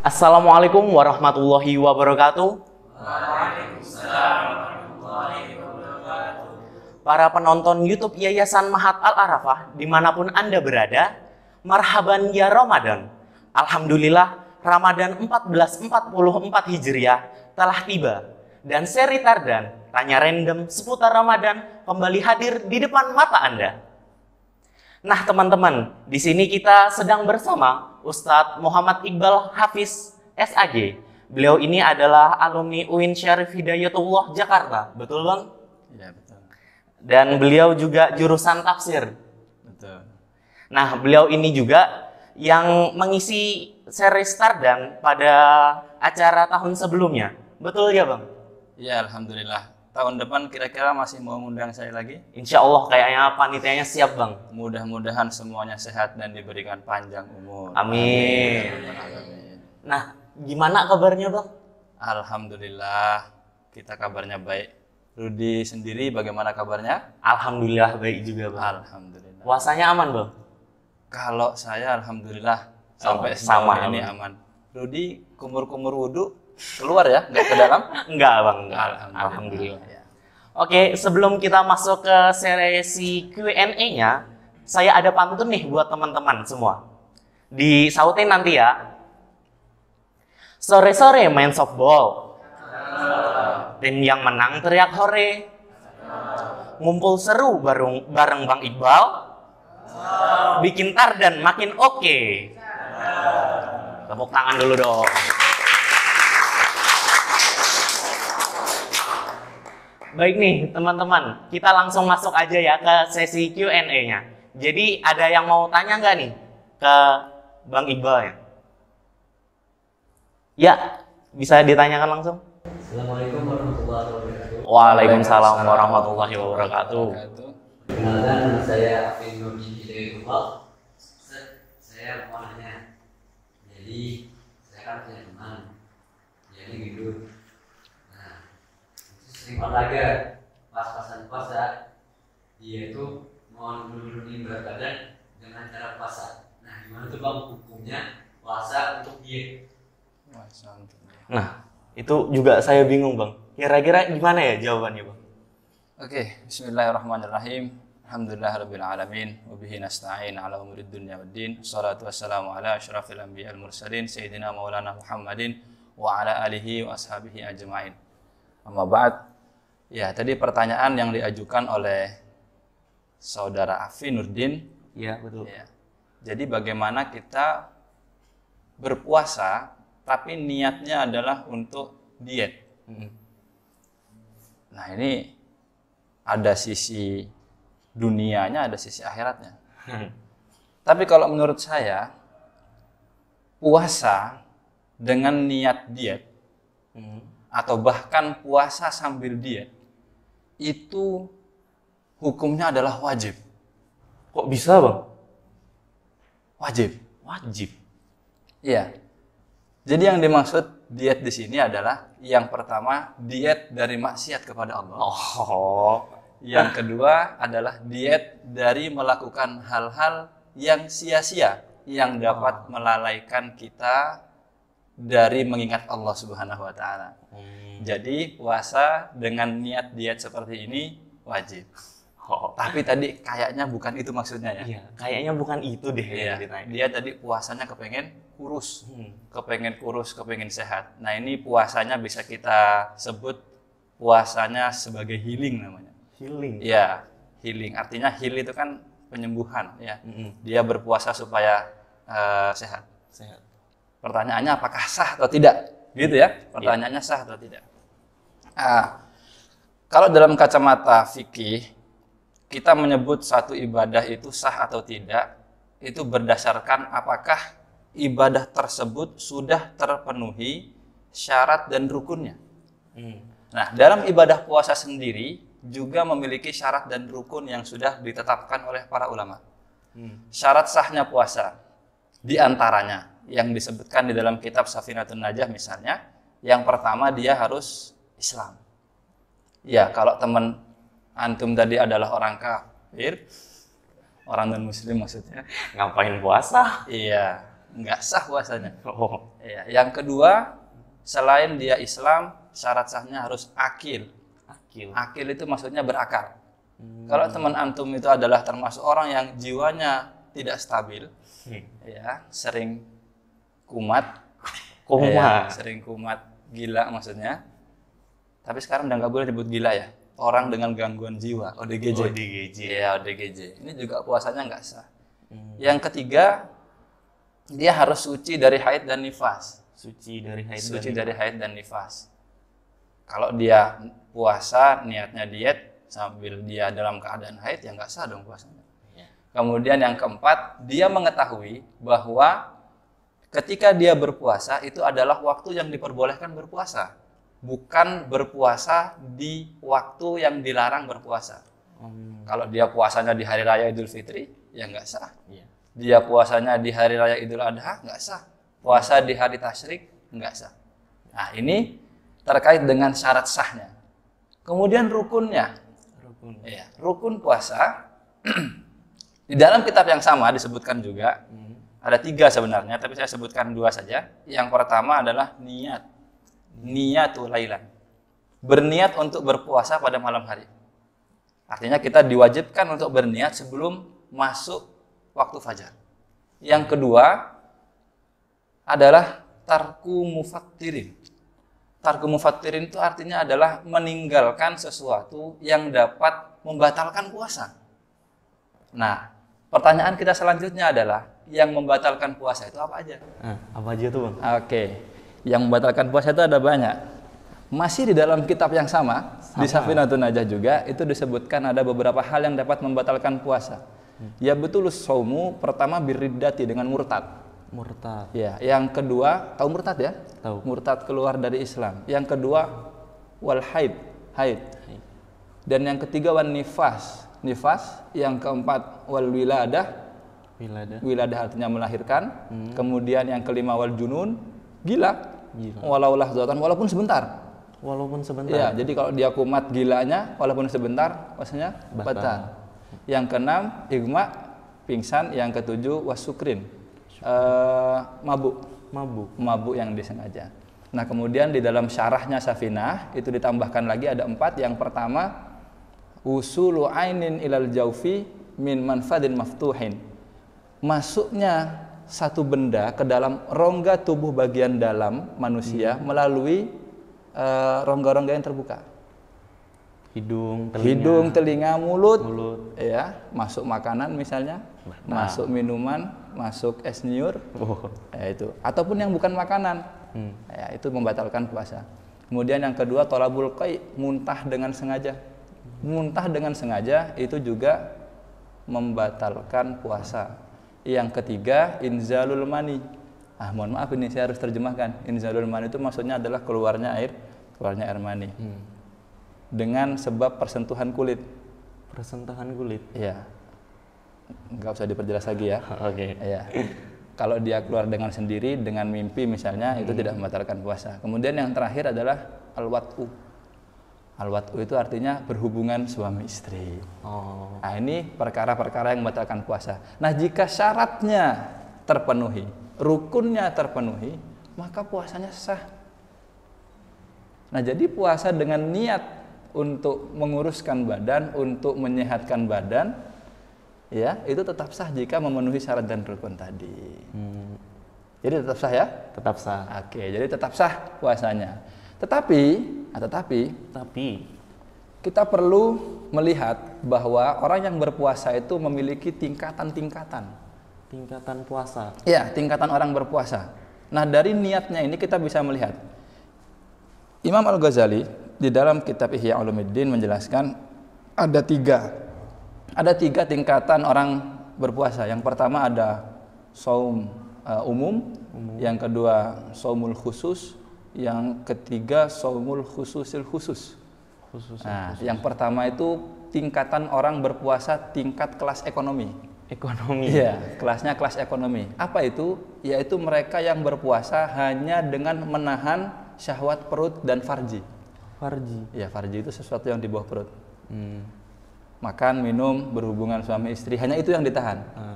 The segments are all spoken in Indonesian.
Assalamualaikum warahmatullahi wabarakatuh. Waalaikumsalam warahmatullahi wabarakatuh. Para penonton YouTube Yayasan Mahat Al-Arafah dimanapun Anda berada, marhaban ya Ramadan. Alhamdulillah, Ramadan 1444 Hijriah telah tiba. Dan seri Tardan, tanya random seputar Ramadan kembali hadir di depan mata Anda. Nah teman-teman, di sini kita sedang bersama Ustadz Muhammad Iqbal Hafiz SAG. Beliau ini adalah alumni UIN Syarif Hidayatullah Jakarta, betul Bang? Iya, betul. Dan beliau juga jurusan tafsir. Betul. Nah, beliau ini juga yang mengisi seri Tardan pada acara tahun sebelumnya. Betul ya Bang? Iya, alhamdulillah. Tahun depan kira-kira masih mau ngundang saya lagi? Insya Allah kayaknya panitianya siap Bang. Mudah-mudahan semuanya sehat dan diberikan panjang umur. Amin. Amin. Nah, gimana kabarnya Bang? Alhamdulillah, kita kabarnya baik. Rudi sendiri bagaimana kabarnya? Alhamdulillah baik juga Bang. Alhamdulillah. Puasanya aman Bang? Kalau saya alhamdulillah sampai sama, sejauh ini aman. Rudi kumur-kumur wudhu keluar ya, nggak ke dalam? Enggak Bang, enggak. Alhamdulillah. Alhamdulillah. Oke, sebelum kita masuk ke sesi Q&A-nya, saya ada pantun nih buat teman-teman semua. Disautin nanti ya. Sore-sore main softball. Tim yang menang teriak hore. Ngumpul seru bareng Bang Iqbal. Bikin Tardan makin oke. Tepuk tangan dulu dong. Baik nih teman-teman, kita langsung masuk aja ya ke sesi Q&A-nya. Jadi ada yang mau tanya nggak nih ke Bang Iqbal ya? Ya, bisa ditanyakan langsung. Assalamualaikum warahmatullahi wabarakatuh. Waalaikumsalam warahmatullahi wabarakatuh. Perkenalkan, nama saya Afin Nurdin Hidayatullah. Saya mau nanya. Jadi saya kan punya teman, dia ini gendut. Nah, itu sering olahraga. Pas-pasan puasa, dia itu mau nurunin berat badan dengan cara puasa. Nah, gimana tuh Bang hukumnya puasa untuk diet? Nah, itu juga saya bingung Bang. Kira-kira gimana ya jawabannya Bang? Oke, bismillahirrahmanirrahim. Alhamdulillahirabbil alamin wa bihi nasta'in ala umurid dunya waddin. Wassalatu wassalamu ala asyrafil anbiya'il mursalin sayyidina maulana Muhammadin wa ala alihi wa ashabihi ajmain. Amma ba'd. Ya, tadi pertanyaan yang diajukan oleh saudara Afin Nurdin. Iya, betul. Ya. Jadi bagaimana kita berpuasa tapi niatnya adalah untuk diet. Nah, ini ada sisi dunianya, ada sisi akhiratnya. Tapi kalau menurut saya, puasa dengan niat diet, atau bahkan puasa sambil diet, itu hukumnya adalah wajib. Kok bisa Bang? Wajib. Wajib. Iya. Jadi yang dimaksud diet di sini adalah yang pertama diet dari maksiat kepada Allah. Oh. Yang kedua adalah diet dari melakukan hal-hal yang sia-sia yang dapat melalaikan kita dari mengingat Allah Subhanahu wa taala. Jadi puasa dengan niat diet seperti ini wajib. Tapi tadi kayaknya bukan itu maksudnya ya. Iya, kayaknya bukan itu deh Iya. yang ditanya. Dia tadi puasanya kepengen kurus, kepengen sehat. Nah, ini puasanya bisa kita sebut puasanya sebagai healing namanya. Healing. Iya, healing. Artinya heal itu kan penyembuhan ya. Dia berpuasa supaya sehat. Sehat. Pertanyaannya apakah sah atau tidak? Gitu ya. Pertanyaannya sah atau tidak. Kalau dalam kacamata fikih, kita menyebut satu ibadah itu sah atau tidak, itu berdasarkan apakah ibadah tersebut sudah terpenuhi syarat dan rukunnya. Nah, dalam ibadah puasa sendiri juga memiliki syarat dan rukun yang sudah ditetapkan oleh para ulama. Syarat sahnya puasa, di antaranya yang disebutkan di dalam kitab Safinatun Najah misalnya, yang pertama dia harus Islam. Ya, kalau teman antum tadi adalah orang kafir, orang non muslim maksudnya, Ngapain puasa? iya, nggak sah puasanya. Oh. Ya. Yang kedua, selain dia Islam, syarat sahnya harus akil. Akil. Akil itu maksudnya berakal. Kalau teman antum itu adalah termasuk orang yang jiwanya tidak stabil, ya, sering kumat, sering kumat, gila maksudnya. Tapi sekarang udah nggak boleh disebut gila ya. Orang dengan gangguan jiwa, ODGJ. ODGJ. Ya, ODGJ. Ini juga puasanya nggak sah. Yang ketiga, dia harus suci dari haid dan nifas. Suci dari haid. Suci dari haid dan nifas. Kalau dia puasa niatnya diet sambil dia dalam keadaan haid, ya nggak sah dong puasanya. Kemudian yang keempat, dia mengetahui bahwa ketika dia berpuasa itu adalah waktu yang diperbolehkan berpuasa, bukan berpuasa di waktu yang dilarang berpuasa. Kalau dia puasanya di hari raya Idul Fitri, ya nggak sah. Dia puasanya di hari raya Idul Adha, nggak sah. Puasa di hari tasyrik, nggak sah. Nah, ini terkait dengan syarat sahnya. Kemudian rukunnya. Ya, rukun puasa di dalam kitab yang sama disebutkan juga ada 3 sebenarnya, tapi saya sebutkan 2 saja. Yang pertama adalah niat, niyatul lailan, berniat untuk berpuasa pada malam hari. Artinya kita diwajibkan untuk berniat sebelum masuk waktu fajar. Yang kedua adalah tarku mufattirin. Tarku mufattirin itu artinya adalah meninggalkan sesuatu yang dapat membatalkan puasa. Nah, pertanyaan kita selanjutnya adalah yang membatalkan puasa itu apa aja? Apa aja tuh, Bang? Oke. Yang membatalkan puasa itu ada banyak. Masih di dalam kitab yang sama. Di Safinatun Najah juga itu disebutkan ada beberapa hal yang dapat membatalkan puasa. Ya betul, saumu pertama biriddati dengan murtad. Murtad. Ya, yang kedua, tahu murtad ya? Tahu. Murtad keluar dari Islam. Yang kedua wal haid, haid. Dan yang ketiga wan nifas, nifas. Yang keempat wal wiladah. Wiladah artinya melahirkan. Kemudian yang kelima wal junun, gila. Walau lahzatan, walaupun sebentar. Walaupun sebentar. Ya, jadi kalau dia kumat gilanya walaupun sebentar, puasanya batal. Yang keenam igma, pingsan. Yang ketujuh wasukrin, mabuk yang disengaja. Nah, kemudian di dalam syarahnya Safinah itu ditambahkan lagi ada 4. Yang pertama usulu ainin ilal jaufi min manfadin maftuhin, masuknya satu benda ke dalam rongga tubuh bagian dalam manusia melalui rongga-rongga yang terbuka. Hidung, telinga, mulut. Ya, masuk makanan misalnya, masuk minuman, masuk es nyur, ya itu. Ataupun yang bukan makanan, ya, itu membatalkan puasa. Kemudian yang kedua tolabul qai, muntah dengan sengaja. Muntah dengan sengaja itu juga membatalkan puasa. Yang ketiga inzalul mani. Mohon maaf ini saya harus terjemahkan. Inzalul mani itu maksudnya adalah keluarnya air mani. Dengan sebab persentuhan kulit. Persentuhan kulit. Iya. Nggak usah diperjelas lagi ya. Oke. Iya. Kalau dia keluar dengan sendiri, dengan mimpi misalnya, itu tidak membatalkan puasa. Kemudian yang terakhir adalah al-wat'u. Al-wat'u itu artinya berhubungan suami istri. Nah, ini perkara-perkara yang membatalkan puasa. Nah, jika syaratnya terpenuhi, rukunnya terpenuhi, maka puasanya sah. Nah, jadi puasa dengan niat untuk menguruskan badan, untuk menyehatkan badan, ya, itu tetap sah jika memenuhi syarat dan rukun tadi. Jadi tetap sah ya? Tetap sah. Oke, jadi tetap sah puasanya. Tetapi kita perlu melihat bahwa orang yang berpuasa itu memiliki tingkatan-tingkatan. Tingkatan puasa. Ya, tingkatan orang berpuasa. Nah, dari niatnya ini kita bisa melihat. Imam Al-Ghazali di dalam kitab Ihya Ulumuddin menjelaskan ada 3 tingkatan orang berpuasa. Yang pertama ada saum umum, yang kedua saumul khusus, yang ketiga saumul khususil khusus. Nah, yang pertama itu tingkatan orang berpuasa tingkat kelas ekonomi. Iya, kelasnya kelas ekonomi. Apa itu? Yaitu mereka yang berpuasa hanya dengan menahan syahwat perut dan farji. Ya, farji itu sesuatu yang di bawah perut. Makan, minum, berhubungan suami istri, hanya itu yang ditahan.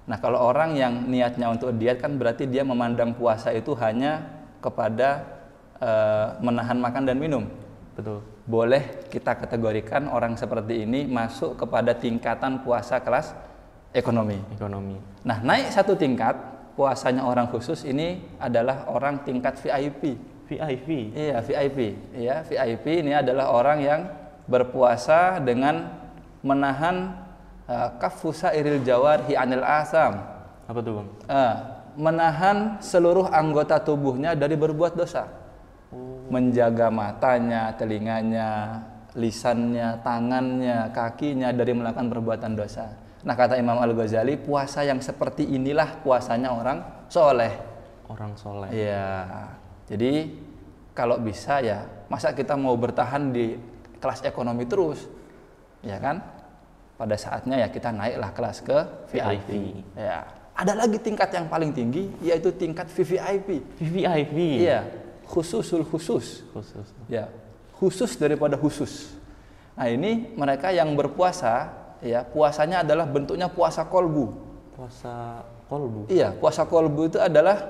Nah, kalau orang yang niatnya untuk diet kan berarti dia memandang puasa itu hanya kepada menahan makan dan minum. Betul. Boleh kita kategorikan orang seperti ini masuk kepada tingkatan puasa kelas ekonomi. Nah, naik satu tingkat puasanya orang khusus ini adalah orang tingkat VIP. VIP. Iya, VIP. Ya, VIP ini adalah orang yang berpuasa dengan menahan kaffu sairil jawarhi anil asam. Apa tuh, Bang? Menahan seluruh anggota tubuhnya dari berbuat dosa. Menjaga matanya, telinganya, lisannya, tangannya, kakinya dari melakukan perbuatan dosa. Nah, kata Imam Al-Ghazali, puasa yang seperti inilah puasanya orang soleh. Orang soleh. Iya. Jadi kalau bisa ya, masa kita mau bertahan di kelas ekonomi terus, ya kan? Pada saatnya ya kita naiklah kelas ke VIP. Ya. Ada lagi tingkat yang paling tinggi, yaitu tingkat VVIP. VVIP. Iya. Khususul khusus. Ya. Khusus daripada khusus. Nah, ini mereka yang berpuasa, ya puasanya adalah bentuknya puasa kolbu. Puasa kolbu. Iya, puasa kolbu itu adalah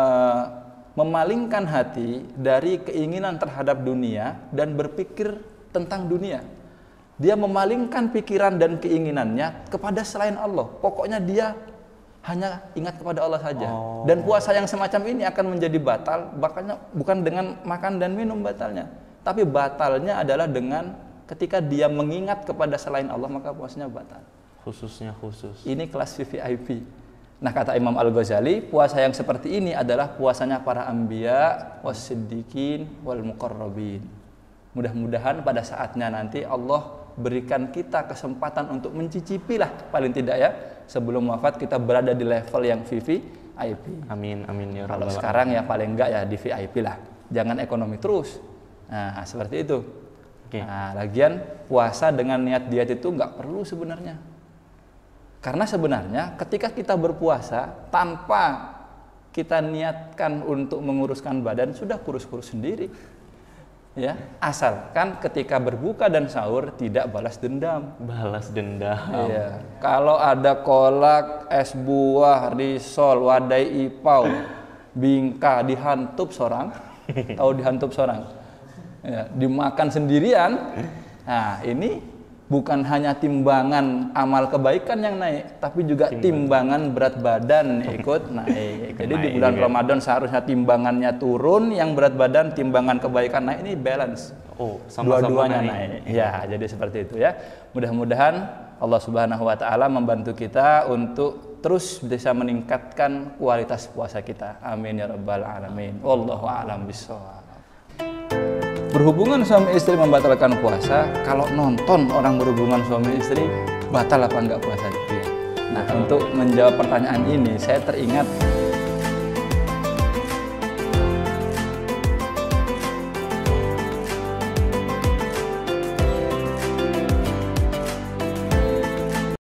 memalingkan hati dari keinginan terhadap dunia dan berpikir tentang dunia. Dia memalingkan pikiran dan keinginannya kepada selain Allah. Pokoknya dia hanya ingat kepada Allah saja. Dan puasa yang semacam ini akan menjadi batal, makanya bukan dengan makan dan minum batalnya, tapi batalnya adalah dengan ketika dia mengingat kepada selain Allah, maka puasanya batal. Khususnya khusus. Ini kelas VVIP. Nah, kata Imam Al-Ghazali, puasa yang seperti ini adalah puasanya para anbiya, was-siddiqin, wal muqarrabin. Mudah-mudahan pada saatnya nanti Allah berikan kita kesempatan untuk mencicipi lah paling tidak ya, sebelum wafat kita berada di level yang VVIP. Amin amin ya Kalau rabbal sekarang ya paling enggak ya di VIP lah. Jangan ekonomi terus. Nah, seperti itu. Oke. Nah, lagian puasa dengan niat diet itu enggak perlu sebenarnya. Karena sebenarnya ketika kita berpuasa tanpa kita niatkan untuk menguruskan badan, sudah kurus-kurus sendiri. Ya, asalkan ketika berbuka dan sahur tidak balas dendam. Balas dendam. Iya. Kalau ada kolak, es buah, risol, wadai ipau, bingka dihantup seorang, tahu dihantup seorang, ya, dimakan sendirian. Nah, ini bukan hanya timbangan amal kebaikan yang naik, tapi juga timbangan berat badan ikut naik. Jadi di bulan Ramadan seharusnya timbangannya turun, yang berat badan, timbangan kebaikan naik, ini balance. Oh, sama-sama dua-duanya naik. Ya, jadi seperti itu ya. Mudah-mudahan Allah Subhanahu wa taala membantu kita untuk terus bisa meningkatkan kualitas puasa kita. Amin ya rabbal alamin. Wallahu a'lam bishawab. Berhubungan suami istri membatalkan puasa, kalau nonton orang berhubungan suami istri, batal apa enggak puasa dia? Nah, untuk menjawab pertanyaan ini, saya teringat